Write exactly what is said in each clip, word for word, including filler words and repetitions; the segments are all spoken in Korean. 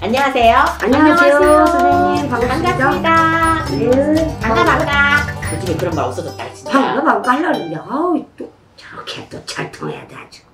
안녕하세요. 안녕하세요, 안녕하세요. 선생님. 반갑습니다. 반갑습니다. 네. 반가 반가. 요즘에 그런 말 없어졌다 진짜. 반가 반가 하려는데 아우 또 저렇게 또 잘 통해야 돼 아주.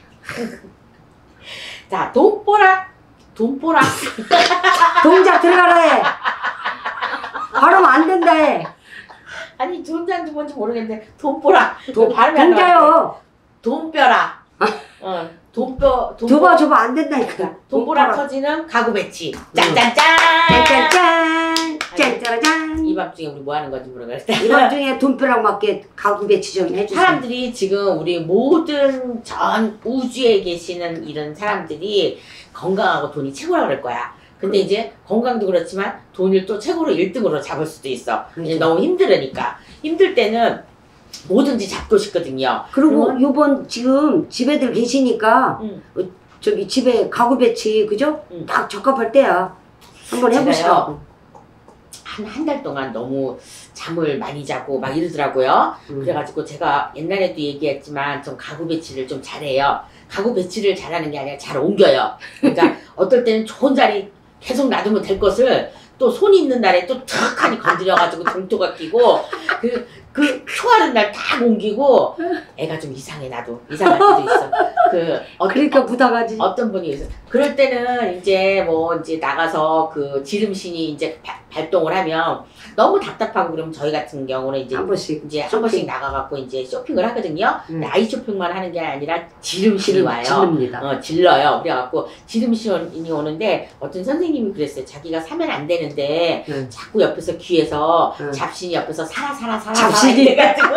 자, 돈보락. 돈보락. 동작 들어가라 해. 발음 안 된다 해. 아니 돈자인지 뭔지 모르겠는데 돈보락. 도, 발음이 안 나와. 동자요. 돈벼락. 어, 돈벼 돈보. 줘봐 줘봐 안 된다니까. 돈보락 터지는 가구 배치. 짠짠짠. 짠짠짠. 짠짜라짠. 이 밤중에 우리 뭐 하는 건지 모르겠다. 이번 중에 돈벼락 맞게 가구 배치 좀 해주세요. 사람들이 지금 우리 모든 전 우주에 계시는 이런 사람들이 건강하고 돈이 최고라 그럴 거야. 근데 그, 이제 건강도 그렇지만 돈을 또 최고로 일 등으로 잡을 수도 있어. 그렇죠. 너무 힘들으니까. 힘들 때는 뭐든지 잡고 싶거든요. 그리고 그러면, 요번 지금 집애들 계시니까 음. 어, 저기 집에 가구 배치 그죠? 음. 딱 적합할 때야. 한번 해보시라고. 한 한 달 동안 너무 잠을 많이 자고 막 이러더라고요. 음. 그래가지고 제가 옛날에도 얘기했지만 좀 가구 배치를 좀 잘해요. 가구 배치를 잘하는 게 아니라 잘 옮겨요. 그러니까 어떨 때는 좋은 자리 계속 놔두면 될 것을 또 손이 있는 날에 또 탁하니 건드려가지고 동토가 끼고 그, 그 초하는 날 딱 옮기고 애가 좀 이상해 나도 이상할 때도 있어. 그 어, 그러니까 부담하지. 어떤 분이 있어. 그럴 때는 이제 뭐 이제 나가서 그 지름신이 이제 바, 발동을 하면 너무 답답하고 그러면 저희 같은 경우는 이제 한 번씩 이제 한 쇼핑. 번씩 나가갖고 이제 쇼핑을 하거든요. 음. 근데 아이 쇼핑만 하는 게 아니라 지름신이 지름 와요. 지릅니다. 어, 질러요. 그래갖고 지름신이 오는데 어떤 선생님이 그랬어요. 자기가 사면 안 되는데 응. 자꾸 옆에서 귀에서 응. 잡신이 옆에서 살아 살아 살아 잡신이. 살아 이래가지고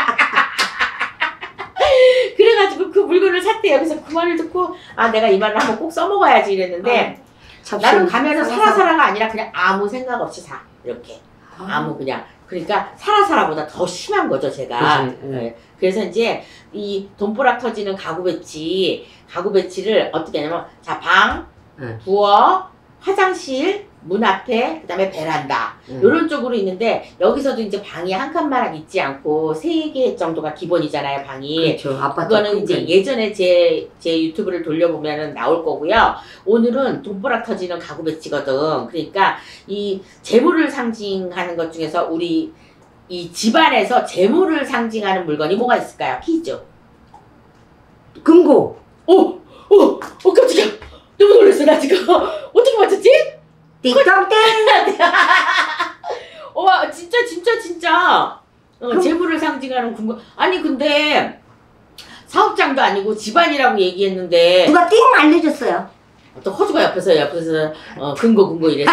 그래가지고 그 물건을 샀대요. 그래서 그 말을 듣고 아 내가 이 말을 한번 꼭 써먹어야지 이랬는데 어. 나는 가면은 살아 살아가 아니라 그냥 아무 생각 없이 사 이렇게 아. 아무 그냥 그러니까 살아 살아보다 더 심한 거죠 제가. 그치, 응. 네. 그래서 이제 이 돈보락 터지는 가구 배치 가구 배치를 어떻게 하냐면 자 방, 응. 부엌, 화장실, 문 앞에 그다음에 베란다 응. 이런 쪽으로 있는데 여기서도 이제 방이 한 칸만 있지 않고 세 개 정도가 기본이잖아요 방이. 그렇죠. 아파트 그거는 이제 예전에 제, 제 유튜브를 돌려보면은 나올 거고요. 오늘은 돈보락 터지는 가구 배치거든. 그러니까 이 재물을 상징하는 것 중에서 우리 이 집안에서 재물을 상징하는 물건이 뭐가 있을까요? 퀴즈. 금고. 오! 오! 오 깜짝이야! 너무 놀랐어 나 지금. 어떻게 맞췄지? 띵동땡. 와 진짜 진짜 진짜 어, 그럼- 재물을 상징하는 궁금. 아니 근데 사업장도 아니고 집안이라고 얘기했는데 누가 띵 알려줬어요. 또 허주가 옆에서 옆에서 어, 금고 금고 이래서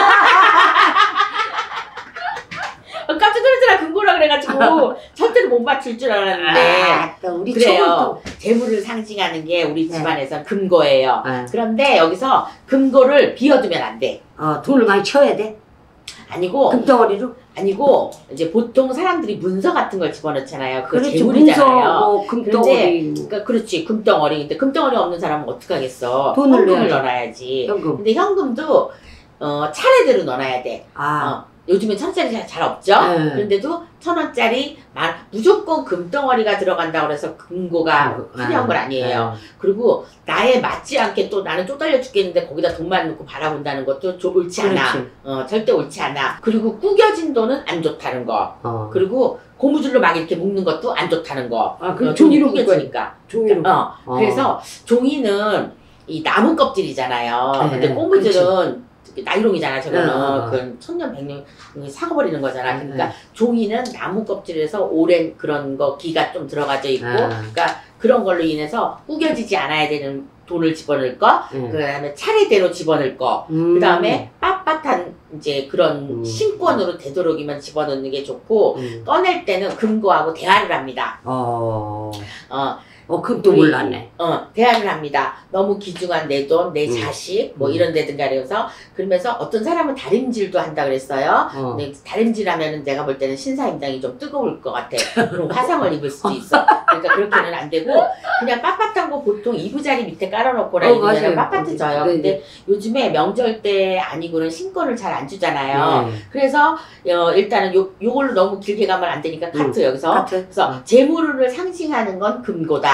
어, 깜짝 놀랐잖아 금고라 그래가지고 절대로 못 맞출 줄 알았는데 아, 또 우리 그래요. 재물을 상징하는 게 우리 네. 집안에선 금고예요. 네. 그런데 여기서 금고를 비워두면 안 돼. 어, 돈을 많이 쳐야 돼. 아니고 금덩어리로. 아니고 이제 보통 사람들이 문서 같은 걸 집어넣잖아요. 그거 그렇지. 재물이잖아요. 문서, 뭐 금덩어리. 그러니까 그렇지 금덩어리. 근데 금덩어리 없는 사람은 어떡하겠어. 돈을 현금을 내야지. 넣어놔야지. 현금. 근데 현금도 어, 차례대로 넣어놔야 돼. 아, 어, 요즘엔 천짜리 잘, 잘 없죠? 네. 그런데도 천 원짜리 만, 무조건 금덩어리가 들어간다고 해서 금고가 필요한 건 아니에요. 네. 그리고 나에 맞지 않게 또 나는 쪼달려 죽겠는데 거기다 돈만 넣고 바라본다는 것도 좀 옳지 않아. 그렇지. 어, 절대 옳지 않아. 그리고 구겨진 돈은 안 좋다는 거. 어. 그리고 고무줄로 막 이렇게 묶는 것도 안 좋다는 거. 아, 그 어, 종이로 구겨지니까. 종이로. 어, 어. 그래서 종이는 이 나무 껍질이잖아요. 네, 근데 고무줄은 그렇지. 나이롱이잖아. 저거는 어. 그 천년 백년 사가버리는 거잖아. 네. 그러니까 종이는 나무 껍질에서 오랜 그런 거 기가 좀 들어가져 있고, 네. 그러니까 그런 걸로 인해서 구겨지지 않아야 되는 돈을 집어넣을 거, 네. 그다음에 차례대로 집어넣을 거, 음. 그다음에 빳빳한 이제 그런 음. 신권으로 되도록이면 집어넣는 게 좋고, 음. 꺼낼 때는 금고하고 대화를 합니다. 어. 어, 어, 그것도 우리, 몰랐네. 어, 대화를 합니다. 너무 귀중한 내 돈, 내 음. 자식, 뭐 음. 이런 데든가 그래서 그러면서 어떤 사람은 다림질도 한다 그랬어요. 어. 근데 다림질 하면은 내가 볼 때는 신사임당이 좀 뜨거울 것 같아. 그럼 화상을 입을 수도 있어. 그러니까 그렇게는 안 되고 그냥 빳빳한 거 보통 이부자리 밑에 깔아놓거나 어, 이러면 맞아요. 빳빳해져요. 네, 근데 네. 요즘에 명절 때 아니고는 신권을 잘 안 주잖아요. 네. 그래서 어, 일단은 요, 요걸로 너무 길게 가면 안 되니까 카트 음, 여기서 카트. 그래서 재물을 상징하는 건 금고다.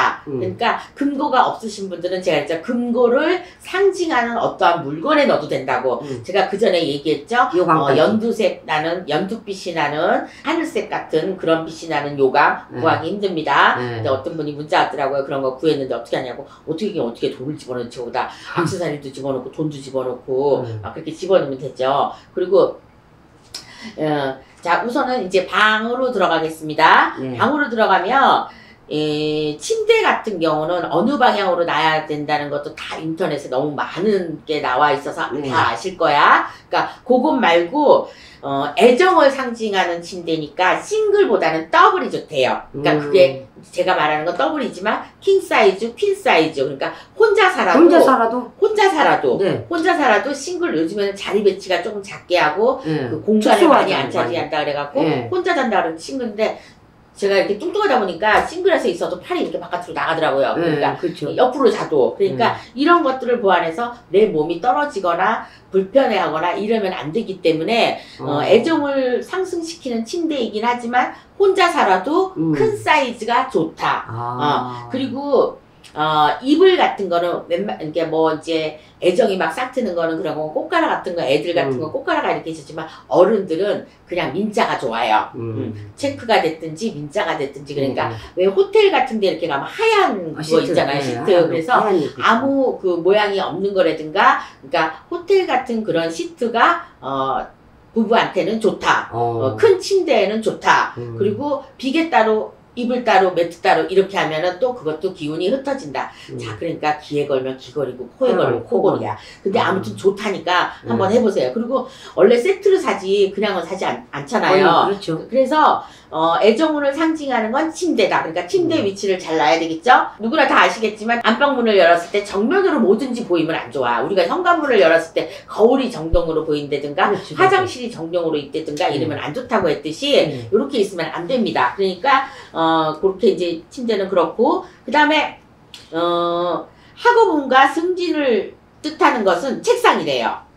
좋다. 음. 그러니까 금고가 없으신 분들은 제가 이제 금고를 상징하는 어떠한 물건에 넣어도 된다고. 음. 제가 그 전에 얘기했죠. 요강까지. 어, 연두색 나는 연두빛이 나는 하늘색 같은 그런 빛이 나는 요강 네. 구하기 힘듭니다. 네. 근데 어떤 분이 문자 왔더라고요. 그런 거 구했는데 어떻게 하냐고. 어떻게 어떻게 돈을 집어넣지 거기다 액세서리도 집어넣고 돈도 집어넣고 음. 막 그렇게 집어넣으면 되죠. 그리고 어, 자 우선은 이제 방으로 들어가겠습니다. 네. 방으로 들어가면 에, 침대 같은 경우는 어느 방향으로 놔야 된다는 것도 다 인터넷에 너무 많은 게 나와 있어서 네. 다 아실 거야. 그러니까 그것 말고 어, 애정을 상징하는 침대니까 싱글보다는 더블이 좋대요. 그러니까 음. 그게 제가 말하는 건 더블이지만 킹 사이즈, 퀸 사이즈. 그러니까 혼자 살아도 혼자 살아도. 혼자 살아도 네. 혼자 살아도 싱글 요즘에는 자리 배치가 조금 작게 하고 네. 그 공간을 특수하죠, 많이 안 차지한다 그래갖고 네. 혼자 잔다 그러면 싱글인데 제가 이렇게 뚱뚱하다 보니까 싱글에서 있어도 팔이 이렇게 바깥으로 나가더라고요. 그러니까 네, 그렇죠. 옆으로 자도 그러니까 음. 이런 것들을 보완해서 내 몸이 떨어지거나 불편해하거나 이러면 안 되기 때문에 어, 어. 애정을 상승시키는 침대이긴 하지만 혼자 살아도 음. 큰 사이즈가 좋다. 아. 어, 그리고 어, 이불 같은 거는 웬만, 이게 뭐 이제 애정이 막 싹 트는 거는 그런 거 꽃가라 같은 거 애들 같은 거 음. 꽃가라가 이렇게 있었지만 어른들은 그냥 민자가 좋아요. 음. 음, 체크가 됐든지 민자가 됐든지 그러니까 음. 왜 호텔 같은 데 이렇게 가면 하얀 아, 그거 시트. 있잖아요. 네, 시트. 하얀 그래서 하얀 잎. 아무 그 모양이 없는 거라든가 그러니까 호텔 같은 그런 시트가 어 부부한테는 좋다. 어. 어, 큰 침대에는 좋다. 음. 그리고 비계 따로 이불 따로 매트 따로 이렇게 하면은 또 그것도 기운이 흩어진다. 음. 자 그러니까 귀에 걸면 귀걸이고 코에 음, 걸면 코걸이야. 근데 음. 아무튼 좋다니까 음. 한번 해보세요. 그리고 원래 세트로 사지 그냥은 사지 않, 않잖아요. 어, 그렇죠. 그래서 어, 애정운을 상징하는 건 침대다. 그러니까 침대 음. 위치를 잘 놔야 되겠죠? 누구나 다 아시겠지만 안방문을 열었을 때 정면으로 뭐든지 보이면 안 좋아. 우리가 현관문을 열었을 때 거울이 정동으로 보인다든가 그렇지, 화장실이 정동으로 있다든가 음. 이러면 안 좋다고 했듯이 음. 이렇게 있으면 안 됩니다. 그러니까 어, 그렇게 이제 침대는 그렇고 그 다음에 어, 학업운과 승진을 뜻하는 것은 책상이래요.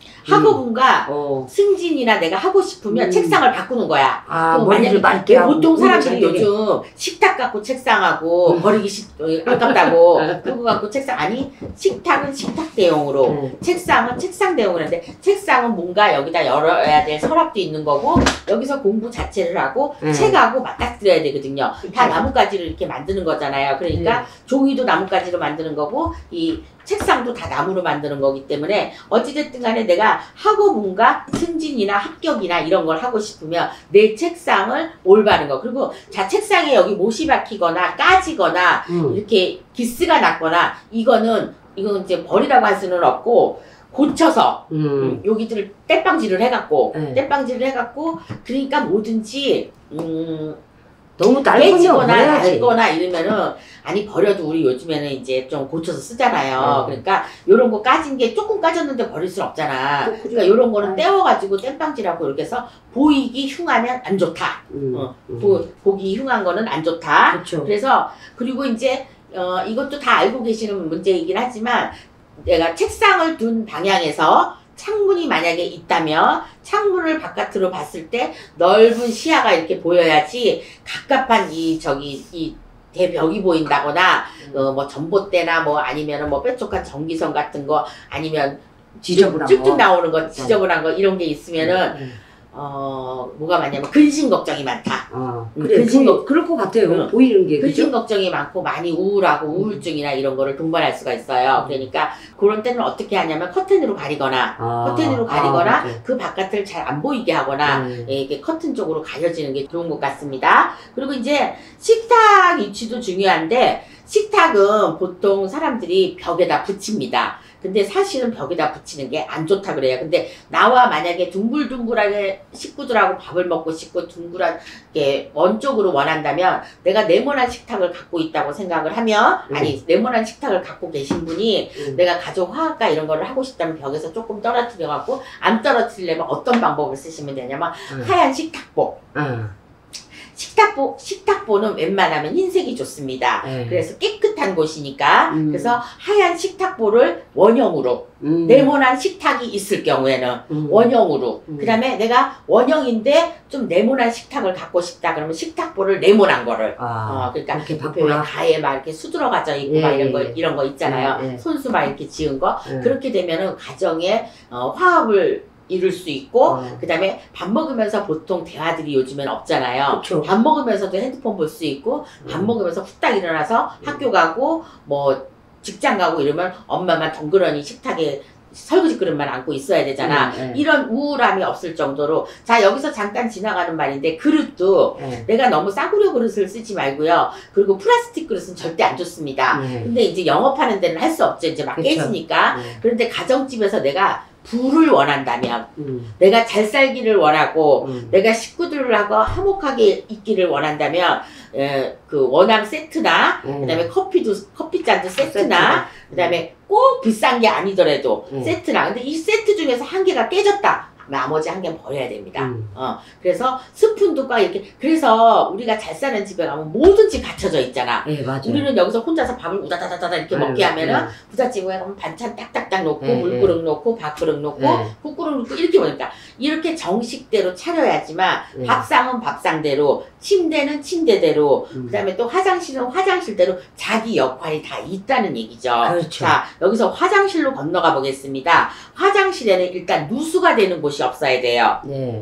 학업운과 어. 승진이나 내가 하고 싶으면 음. 책상을 바꾸는 거야. 아, 그럼 머리를 만약에 맑게 하고. 보통 사람들이 눈을 잘 뜨게. 요즘 식탁 갖고 책상하고 음. 버리기 쉽, 어, 아깝다고 그거 갖고 책상 아니 식탁은 식탁 대용으로 음. 책상은 책상 대용으로 하는데 책상은 뭔가 여기다 열어야 될 서랍도 있는 거고 여기서 공부 자체를 하고 음. 책하고 맞닥뜨려야 되거든요. 다 그쵸. 나뭇가지를 이렇게 만드는 거잖아요. 그러니까 종이도 나뭇가지로 만드는 거고 이 책상도 다 나무로 만드는 거기 때문에 어찌됐든 간에 내가 학업운과 승진이나 합격이나 이런 걸 하고 싶으면 내 책상을 올바른 거 그리고 자 책상에 여기 못이 박히거나 까지거나 음. 이렇게 기스가 났거나 이거는 이건 이제 버리라고 할 수는 없고 고쳐서 음. 음, 여기들을 떼빵질을 해갖고 네. 떼빵질을 해갖고 그러니까 뭐든지 음 너무 짧으면 깨지거나 버려야지. 낡거나 이러면은 아니 버려도 우리 요즘에는 이제 좀 고쳐서 쓰잖아요. 어. 그러니까 요런 거 까진 게 조금 까졌는데 버릴 순 없잖아. 또 그죠. 그러니까 요런 거는 아. 떼어가지고 땜빵질하고 이렇게 해서 보이기 흉하면 안 좋다. 음. 어, 음. 보, 보기 흉한 거는 안 좋다. 그렇죠. 그래서 그리고 이제 어, 이것도 다 알고 계시는 문제이긴 하지만 내가 책상을 둔 방향에서 창문이 만약에 있다면 창문을 바깥으로 봤을 때 넓은 시야가 이렇게 보여야지 갑갑한 이 저기 이 대벽이 보인다거나 어, 뭐 전봇대나 뭐 아니면은 뭐 뾰족한 전기선 같은 거 아니면 지저분한 쭉쭉 거. 나오는 거 지저분한 거 이런 게 있으면은 음. 어 뭐가 많냐면 근심 걱정이 많다. 어. 음, 그래, 근심 보이, 걱- 그럴 것 같아요. 응. 보이는 게. 근심 그죠? 걱정이 많고 많이 우울하고 우울증이나 이런 거를 동반할 수가 있어요. 그러니까 그런 때는 어떻게 하냐면 커튼으로 가리거나 아. 커튼으로 가리거나 아, 그렇죠. 그 바깥을 잘 안 보이게 하거나 음. 예, 이게 커튼 쪽으로 가려지는 게 좋은 것 같습니다. 그리고 이제 식탁 위치도 중요한데 식탁은 보통 사람들이 벽에다 붙입니다. 근데 사실은 벽에다 붙이는 게 안 좋다 그래요. 근데 나와 만약에 둥글둥글하게 식구들하고 밥을 먹고 싶고 둥글하게 원 쪽으로 원한다면 내가 네모난 식탁을 갖고 있다고 생각을 하면 음. 아니 네모난 식탁을 갖고 계신 분이 음. 내가 가족 화학과 이런 거를 하고 싶다면 벽에서 조금 떨어뜨려 갖고 안 떨어뜨리려면 어떤 방법을 쓰시면 되냐면 음. 하얀 식탁보 음. 식탁보, 식탁보는 웬만하면 흰색이 좋습니다. 네. 그래서 깨끗한 곳이니까 음. 그래서 하얀 식탁보를 원형으로 음. 네모난 식탁이 있을 경우에는 음. 원형으로 음. 그 다음에 내가 원형인데 좀 네모난 식탁을 갖고 싶다 그러면 식탁보를 네모난 거를 아, 어, 그러니까 그렇게 옆에 바꾸나? 가에 막 이렇게 수들어가져 있고 예, 막 이런 거 예. 이런 거 있잖아요. 예, 예. 손수 막 이렇게 지은 거 예. 그렇게 되면은 가정에 어, 화합을 이룰 수 있고 어. 그 다음에 밥 먹으면서 보통 대화들이 요즘엔 없잖아요. 그쵸. 밥 먹으면서도 핸드폰 볼 수 있고 밥 음. 먹으면서 후딱 일어나서 학교 가고 뭐 직장 가고 이러면 엄마만 덩그러니 식탁에 설거지 그릇만 안고 있어야 되잖아. 음, 음. 이런 우울함이 없을 정도로 자 여기서 잠깐 지나가는 말인데 그릇도 예. 내가 너무 싸구려 그릇을 쓰지 말고요. 그리고 플라스틱 그릇은 절대 안 좋습니다. 예. 근데 이제 영업하는 데는 할 수 없죠. 이제 막 그쵸. 깨지니까. 예. 그런데 가정집에서 내가 부를 원한다면 음. 내가 잘 살기를 원하고 음. 내가 식구들하고 화목하게 있기를 원한다면 에, 그 원앙 세트나 음. 그다음에 커피도 커피잔도 세트나 세트나. 그다음에 꼭 비싼 게 아니더라도 음. 세트나 근데 이 세트 중에서 한 개가 깨졌다. 나머지 한 개는 버려야 됩니다. 음. 어, 그래서 스푼도 꽉 이렇게 그래서 우리가 잘 사는 집에 가면 뭐든지 갖춰져 있잖아. 예, 맞아요. 우리는 여기서 혼자서 밥을 우다다다다 이렇게 아유, 먹게 하면은 예. 부잣집에 가면 반찬 딱딱딱 놓고 예, 물그릇 놓고 밥그릇 놓고 예. 국그릇 놓고 이렇게 보니까 이렇게 정식대로 차려야지만 예. 밥상은 밥상대로 침대는 침대대로 음. 그다음에 또 화장실은 화장실대로 자기 역할이 다 있다는 얘기죠. 그렇죠. 자 여기서 화장실로 건너가 보겠습니다. 화장실에는 일단 누수가 되는 곳이 없어야 돼요. 네.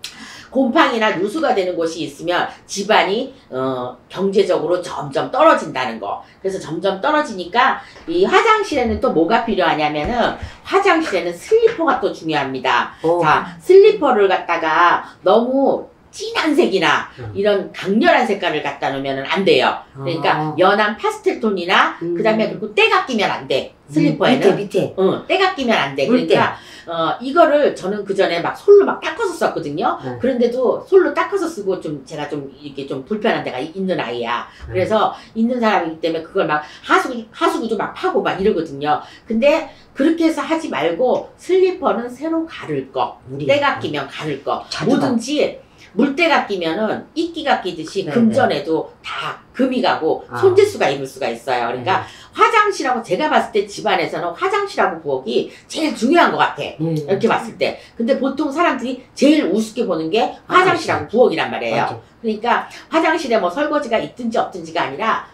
곰팡이나 누수가 되는 곳이 있으면 집안이 어, 경제적으로 점점 떨어진다는 거. 그래서 점점 떨어지니까 이 화장실에는 또 뭐가 필요하냐면은 화장실에는 슬리퍼가 또 중요합니다. 오. 자 슬리퍼를 갖다가 너무 진한 색이나 음. 이런 강렬한 색깔을 갖다 놓으면 안 돼요. 그러니까 아. 연한 파스텔 톤이나 음. 그 다음에 그리고 때가 끼면 안 돼. 슬리퍼에는. 밑에, 밑에. 응, 때가 끼면 안 돼. 물때. 그러니까 어 이거를 저는 그 전에 막 솔로 막 닦아서 썼거든요. 응. 그런데도 솔로 닦아서 쓰고 좀 제가 좀 이렇게 좀 불편한 데가 있는 아이야. 그래서 있는 사람이기 때문에 그걸 막 하수구 하수구도 막 파고 막 이러거든요. 근데 그렇게 해서 하지 말고 슬리퍼는 새로 가를 거, 물이. 때가 끼면 가를 거, 자주 뭐든지. 물때가 끼면은 이끼가 끼듯이 네, 금전에도 다 금이 가고 아. 손재수가 입을 수가 있어요. 그러니까 네. 화장실하고 제가 봤을 때 집안에서는 화장실하고 부엌이 제일 중요한 것 같아. 음. 이렇게 봤을 때. 근데 보통 사람들이 제일 우습게 보는 게 화장실하고 부엌이란 말이에요. 맞아. 그러니까 화장실에 뭐 설거지가 있든지 없든지가 아니라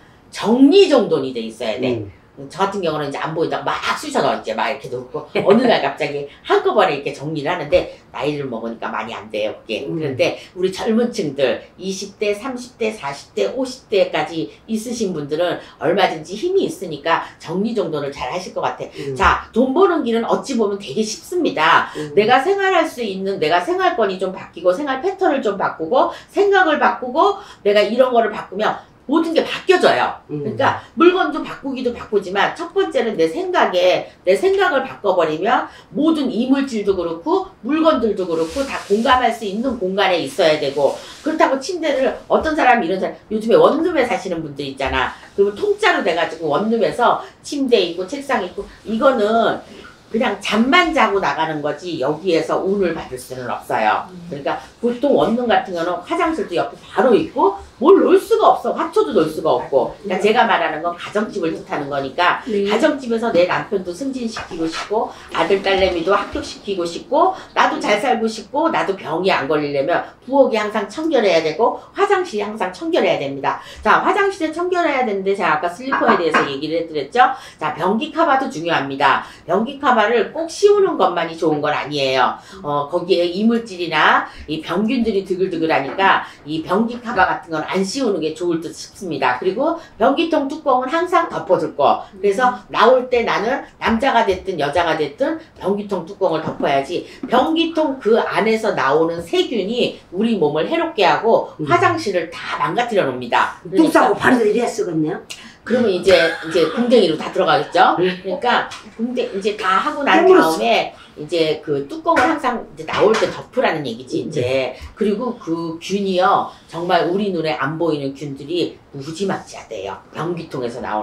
정리정돈이 돼 있어야 돼. 음. 저 같은 경우는 이제 안 보인다고 막 쑤셔넣어 이제 막 이렇게 놓고 어느 날 갑자기 한꺼번에 이렇게 정리를 하는데 나이를 먹으니까 많이 안 돼요 그게. 음. 그런데 우리 젊은 층들 이십 대, 삼십 대, 사십 대, 오십 대까지 있으신 분들은 얼마든지 힘이 있으니까 정리정돈을 잘 하실 것 같아. 음. 자, 돈 버는 길은 어찌 보면 되게 쉽습니다. 음. 내가 생활할 수 있는 내가 생활권이 좀 바뀌고 생활 패턴을 좀 바꾸고 생각을 바꾸고 내가 이런 거를 바꾸면 모든 게 바뀌어져요. 음. 그러니까 물건도 바꾸기도 바꾸지만 첫 번째는 내 생각에 내 생각을 바꿔버리면 모든 이물질도 그렇고 물건들도 그렇고 다 공감할 수 있는 공간에 있어야 되고 그렇다고 침대를 어떤 사람이 이런 사람 요즘에 원룸에 사시는 분들 있잖아. 그러면 통짜로 돼가지고 원룸에서 침대 있고 책상 있고 이거는 그냥 잠만 자고 나가는 거지 여기에서 운을 받을 수는 없어요. 그러니까 보통 원룸 같은 경우는 화장실도 옆에 바로 있고 뭘 놓을 수가 없어. 화초도 놓을 수가 없고. 그러니까 제가 말하는 건 가정집을 뜻하는 거니까 네. 가정집에서 내 남편도 승진시키고 싶고 아들 딸내미도 합격시키고 싶고 나도 잘 살고 싶고 나도 병이 안 걸리려면 부엌이 항상 청결해야 되고 화장실이 항상 청결해야 됩니다. 자 화장실에 청결해야 되는데 제가 아까 슬리퍼에 대해서 얘기를 해드렸죠. 자 변기 카바도 중요합니다. 변기 카바를 꼭 씌우는 것만이 좋은 건 아니에요. 어 거기에 이물질이나 이 병균들이 드글드글하니까 이 변기 카바 같은 건 안 씌우는 게 좋을 듯 싶습니다. 그리고 변기통 뚜껑은 항상 덮어둘 거. 그래서 나올 때 나는 남자가 됐든 여자가 됐든 변기통 뚜껑을 덮어야지 변기통 그 안에서 나오는 세균이 우리 몸을 해롭게 하고 음. 화장실을 다 망가뜨려 놓습니다. 뚝 싸고 바로 이래야 쓰겠네요. 그러면 이제 이제 궁뎅이로 다 들어가겠죠. 그러니까 궁뎅 이제 다 하고 난 다음에 이제 그 뚜껑을 항상 이제 나올 때 덮으라는 얘기지 이제. 그리고 그 균이요 정말 우리 눈에 안 보이는 균들이 무지막지하대요. 변기통에서 나오는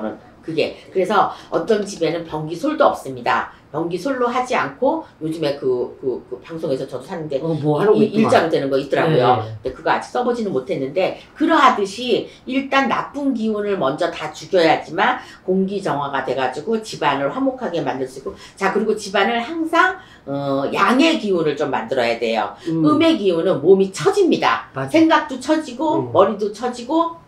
그게. 그래서 어떤 집에는 변기솔도 없습니다. 변기솔로 하지 않고 요즘에 그, 그, 그 방송에서 저도 샀는데 어, 뭐 하라고 이- 일자로 되는 거 있더라고요. 네. 근데 그거 아직 써보지는 못했는데 그러하듯이 일단 나쁜 기운을 먼저 다 죽여야지만 공기 정화가 돼가지고 집안을 화목하게 만들 수 있고 자 그리고 집안을 항상 어, 양의 기운을 좀 만들어야 돼요. 음. 음의 기운은 몸이 처집니다. 맞아. 생각도 처지고 음. 머리도 처지고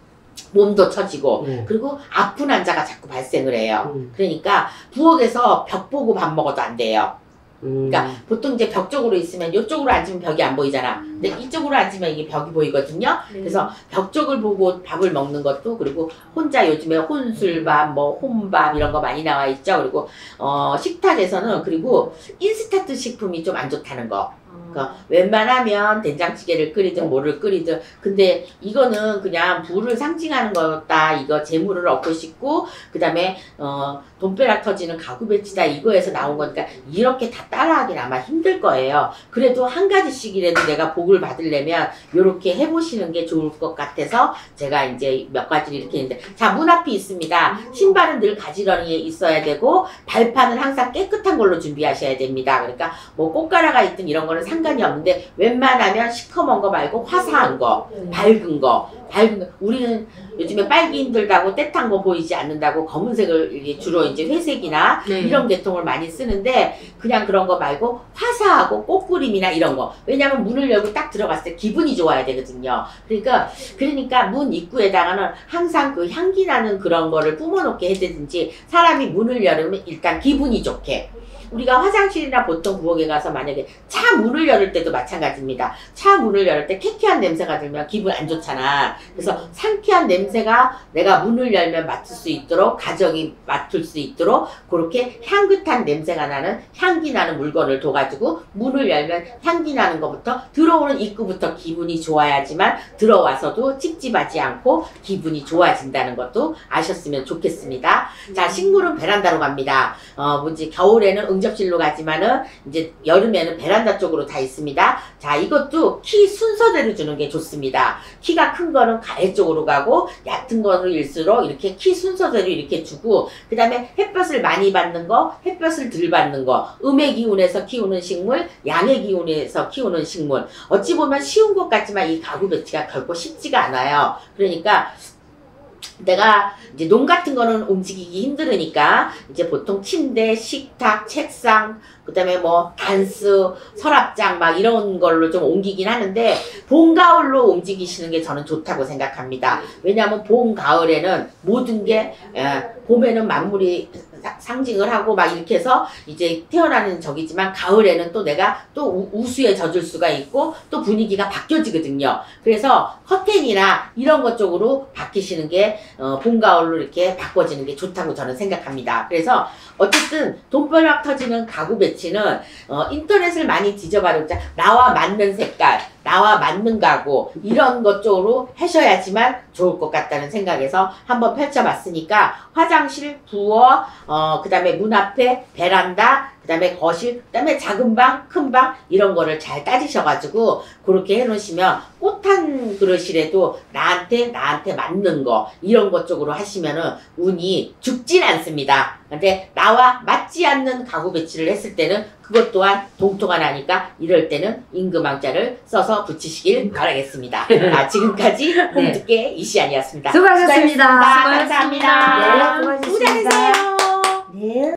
몸도 처지고 음. 그리고 아픈 환자가 자꾸 발생을 해요. 음. 그러니까 부엌에서 벽 보고 밥 먹어도 안 돼요. 음. 그러니까 보통 이제 벽 쪽으로 있으면 이쪽으로 앉으면 벽이 안 보이잖아. 근데 이쪽으로 앉으면 이게 벽이 보이거든요. 네. 그래서 벽 쪽을 보고 밥을 먹는 것도 그리고 혼자 요즘에 혼술밥, 뭐 혼밥 이런 거 많이 나와 있죠. 그리고 어 식탁에서는 그리고 인스턴트 식품이 좀 안 좋다는 거. 그러니까 웬만하면 된장찌개를 끓이든 뭐를 끓이든 근데 이거는 그냥 부를 상징하는 거다. 이거 재물을 얻고 싶고 그 다음에 어 돈벼락 터지는 가구배치다 이거에서 나온 거니까 이렇게 다 따라하긴 아마 힘들 거예요. 그래도 한 가지씩이라도 내가 복을 받으려면 이렇게 해보시는 게 좋을 것 같아서 제가 이제 몇 가지를 이렇게 했는데 자 문 앞이 있습니다. 신발은 늘 가지런히에 있어야 되고 발판은 항상 깨끗한 걸로 준비하셔야 됩니다. 그러니까 뭐 꽃가라가 있든 이런 거는 상관이 없는데 웬만하면 시커먼 거 말고 화사한 거 밝은 거 밝은 거 우리는 요즘에 빨기 힘들다고 떼탄 거 보이지 않는다고 검은색을 이게 주로 이제 회색이나 네. 이런 계통을 많이 쓰는데 그냥 그런 거 말고 화사하고 꽃그림이나 이런 거 왜냐면 문을 열고 딱 들어갔을 때 기분이 좋아야 되거든요. 그러니까 그러니까 문 입구에다가는 항상 그 향기 나는 그런 거를 뿜어놓게 해드든지 사람이 문을 열으면 일단 기분이 좋게 우리가 화장실이나 보통 부엌에 가서 만약에 차 문을 열을 때도 마찬가지입니다. 차 문을 열을 때 쾌쾌한 냄새가 들면 기분 안 좋잖아. 그래서 상쾌한 냄새가 내가 문을 열면 맡을 수 있도록 가정이 맡을 수 있도록 그렇게 향긋한 냄새가 나는 향기 나는 물건을 둬가지고 문을 열면 향기 나는 것부터 들어오는 입구부터 기분이 좋아야지만 들어와서도 찝찝하지 않고 기분이 좋아진다는 것도 아셨으면 좋겠습니다. 자 식물은 베란다로 갑니다. 어 뭐지 겨울에는 응접실로 가지만은 이제 여름에는 베란다 쪽으로 다 있습니다. 자 이것도 키 순서대로 주는 게 좋습니다. 키가 큰 거는 가해 쪽으로 가고 얕은 거는 일수록 이렇게 키 순서대로 이렇게 주고 그 다음에 햇볕을 많이 받는 거 햇볕을 덜 받는 거 음의 기운에서 키우는 식물 양의 기운에서 키우는 식물 어찌 보면 쉬운 것 같지만 이 가구 배치가 결코 쉽지가 않아요. 그러니까 내가 이제 농 같은 거는 움직이기 힘들으니까 이제 보통 침대, 식탁, 책상, 그 다음에 뭐 단스, 서랍장 막 이런 걸로 좀 옮기긴 하는데 봄, 가을로 움직이시는 게 저는 좋다고 생각합니다. 왜냐하면 봄, 가을에는 모든 게 에, 봄에는 만물이 상징을 하고 막 이렇게 해서 이제 태어나는 적이지만 가을에는 또 내가 또 우, 우수에 젖을 수가 있고 또 분위기가 바뀌어지거든요. 그래서 커튼이나 이런 것 쪽으로 바뀌시는 게 어, 봄, 가을로 이렇게 바꿔지는 게 좋다고 저는 생각합니다. 그래서 어쨌든 돈벼락 터지는 가구 배치는 어, 인터넷을 많이 뒤져봐도 나와 맞는 색깔 나와 맞는 가구 이런 것 쪽으로 하셔야지만 좋을 것 같다는 생각에서 한번 펼쳐봤으니까 화장실, 부엌, 어, 그 다음에 문 앞에 베란다, 그 다음에 거실, 그 다음에 작은 방, 큰 방 이런 거를 잘 따지셔가지고 그렇게 해놓으시면 꽃 한 그릇이라도 나한테 나한테 맞는 거 이런 것 쪽으로 하시면은 운이 죽진 않습니다. 근데 나와 맞지 않는 가구 배치를 했을 때는 그것 또한 동토가 나니까 이럴 때는 임금왕자를 써서 붙이시길 바라겠습니다. 아, 지금까지 홈듣게 이시안이었습니다. 수고하셨습니다. 수고하셨습니다. 감사합니다. 네, 수고하셨습니다. 수고 잘하세요. 네.